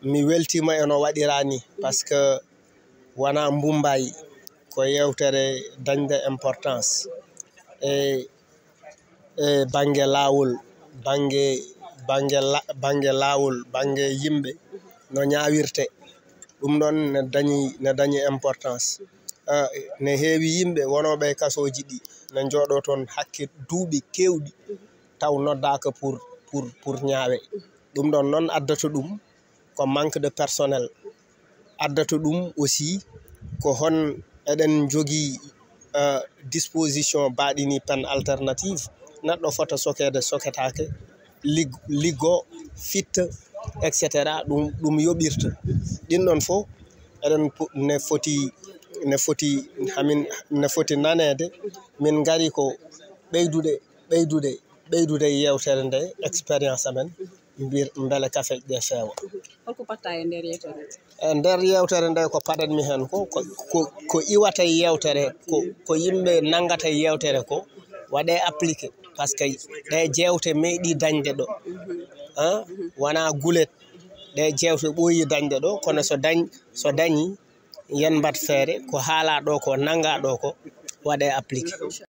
mi weltima eno waɗirani par ce que wona mbumbayi ko yewtere dañde importance e banggue lawol banggue lawol banggue yimɓe no ñawirte ɗum ɗon ne dañi importance ne heewi yimɓe wonoɓe kasoji ɗi ne jooɗo toon hakke duuɓi kewɗi taw noddaka pour ñaawe ɗum ɗon noon addata ɗum ko manque de personnel addata ɗum aussi ko hon eɗen jogui disposition baɗini pen alternative neɗɗo fota sokede soketake liggo fitta etc. ɗum yoɓirta ɗin ɗon fof eɗen ne foti nanede min gari ko ɓeydude yewtere nde expérience amen beele kafeje ɗe feewa. Holko patta e nder yewtere? E nder yewtere nde ko paɗanmi hen ko iwata yewtere ko yimɓe nangata yewtere ko waɗe appliqué par ce que ɗe jewte meeɗi dañde ɗo wona gulet ɗe jewte ɓooyi dañde ɗo kono so dañi yen mbat feere ko haala ɗo ko nanga ɗo ko waɗe appliqué.